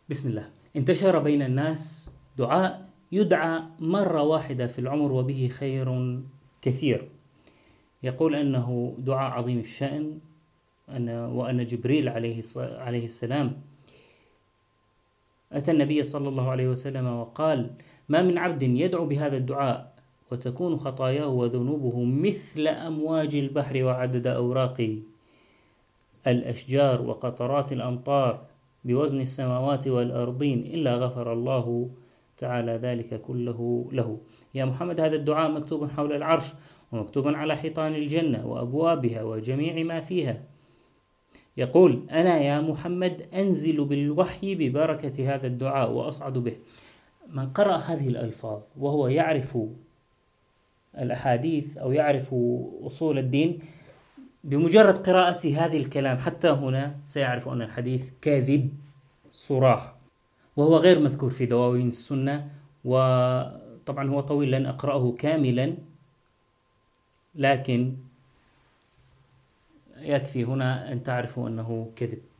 بسم الله. انتشر بين الناس دعاء يدعى مرة واحدة في العمر وبه خير كثير. يقول أنه دعاء عظيم الشأن، وأن جبريل عليه السلام أتى النبي صلى الله عليه وسلم وقال: ما من عبد يدعو بهذا الدعاء وتكون خطاياه وذنوبه مثل أمواج البحر وعدد أوراق الأشجار وقطرات الأمطار بوزن السماوات والأرضين إلا غفر الله تعالى ذلك كله له. يا محمد، هذا الدعاء مكتوب حول العرش، ومكتوب على حيطان الجنة وأبوابها وجميع ما فيها. يقول: أنا يا محمد أنزل بالوحي ببركة هذا الدعاء وأصعد به. من قرأ هذه الألفاظ وهو يعرف الأحاديث أو يعرف أصول الدين، بمجرد قراءة هذه الكلام حتى هنا سيعرف أن الحديث كاذب صراح، وهو غير مذكور في دواوين السنة. وطبعا هو طويل، لن أقرأه كاملا، لكن يكفي هنا أن تعرفوا أنه كذب.